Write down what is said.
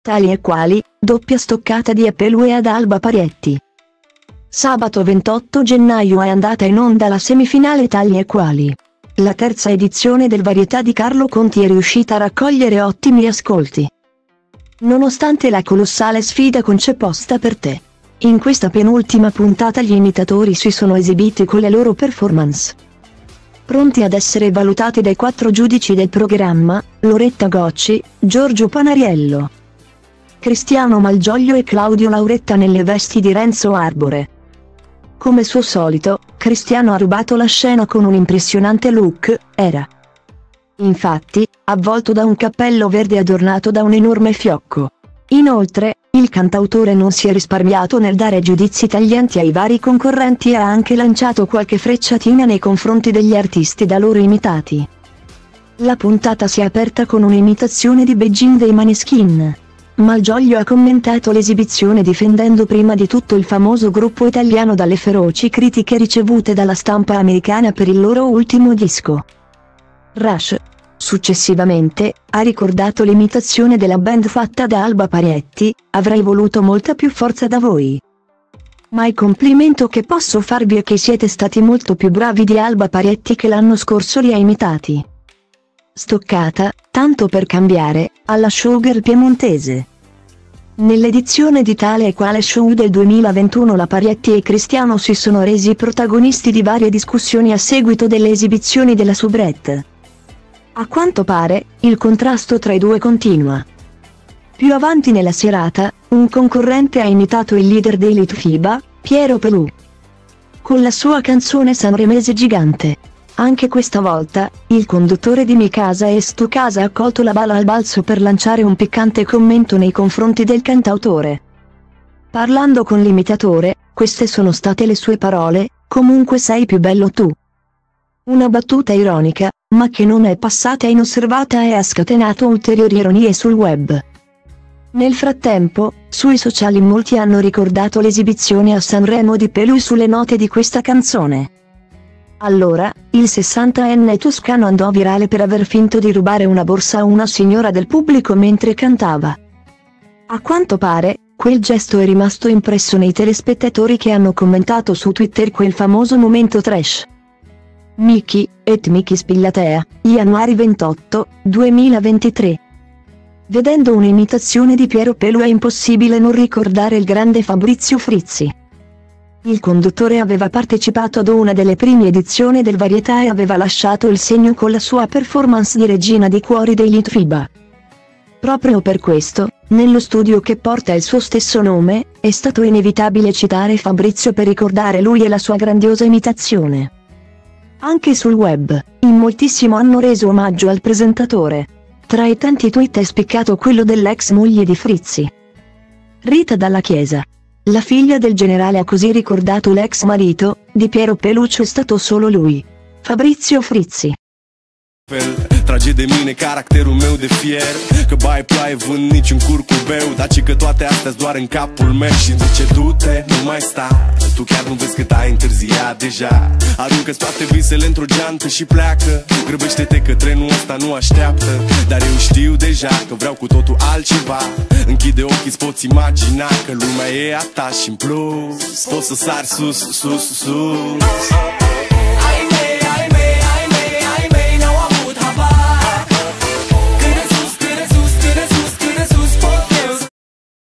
Tali e quali, doppia stoccata di Apelue ad Alba Parietti. Sabato 28 gennaio è andata in onda la semifinale Tali e quali. La terza edizione del Varietà di Carlo Conti è riuscita a raccogliere ottimi ascolti, nonostante la colossale sfida con C'è posta per te. In questa penultima puntata gli imitatori si sono esibiti con le loro performance, pronti ad essere valutati dai 4 giudici del programma: Loretta Gocci, Giorgio Panariello, Cristiano Malgioglio e Claudio Lauretta nelle vesti di Renzo Arbore. Come suo solito, Cristiano ha rubato la scena con un impressionante look, era infatti avvolto da un cappello verde adornato da un enorme fiocco. Inoltre, il cantautore non si è risparmiato nel dare giudizi taglienti ai vari concorrenti e ha anche lanciato qualche frecciatina nei confronti degli artisti da loro imitati. La puntata si è aperta con un'imitazione di Beijing dei Maneskin. Malgioglio ha commentato l'esibizione difendendo prima di tutto il famoso gruppo italiano dalle feroci critiche ricevute dalla stampa americana per il loro ultimo disco, Rush. Successivamente, ha ricordato l'imitazione della band fatta da Alba Parietti: avrei voluto molta più forza da voi. Ma il complimento che posso farvi è che siete stati molto più bravi di Alba Parietti che l'anno scorso li ha imitati. Stoccata, tanto per cambiare, alla showgirl piemontese. Nell'edizione di Tale e Quale Show del 2021 la Parietti e Cristiano si sono resi protagonisti di varie discussioni a seguito delle esibizioni della soubrette. A quanto pare, il contrasto tra i due continua. Più avanti nella serata, un concorrente ha imitato il leader dei Litfiba, Piero Pelù, con la sua canzone sanremese Gigante. Anche questa volta, il conduttore di Mi Casa e Stu Casa ha colto la balla al balzo per lanciare un piccante commento nei confronti del cantautore. Parlando con l'imitatore, queste sono state le sue parole: comunque sei più bello tu. Una battuta ironica, ma che non è passata inosservata e ha scatenato ulteriori ironie sul web. Nel frattempo, sui social molti hanno ricordato l'esibizione a Sanremo di Pelù sulle note di questa canzone. Allora, il 60enne toscano andò virale per aver finto di rubare una borsa a una signora del pubblico mentre cantava. A quanto pare, quel gesto è rimasto impresso nei telespettatori che hanno commentato su Twitter quel famoso momento trash. Miki, et Miki Spillatea, Januari 28, 2023. Vedendo un'imitazione di Piero Pelù è impossibile non ricordare il grande Fabrizio Frizzi. Il conduttore aveva partecipato ad una delle prime edizioni del Varietà e aveva lasciato il segno con la sua performance di Regina dei Cuori dei Litfiba. Proprio per questo, nello studio che porta il suo stesso nome, è stato inevitabile citare Fabrizio per ricordare lui e la sua grandiosa imitazione. Anche sul web, in moltissimo hanno reso omaggio al presentatore. Tra i tanti tweet è spiccato quello dell'ex moglie di Frizzi, Rita Dalla Chiesa. La figlia del generale ha così ricordato l'ex marito di Piero Pelù: è stato solo lui, Fabrizio Frizzi. Trage de mine caracterul meu de fier, că bai ploaie vând nici un curcubeu, daci că toate astea doar în capul meu. Și zice du-te, nu mai sta, tu chiar nu vezi cât ai întârziat deja. Aruncă-ți toate visele într-o geantă și pleacă, grăbește-te că trenul ăsta nu așteaptă. Dar eu știu deja că vreau cu totul altceva. Închide ochii, îți poți imagina că lumea e a ta și în plus poți să sari sus, sus, sus.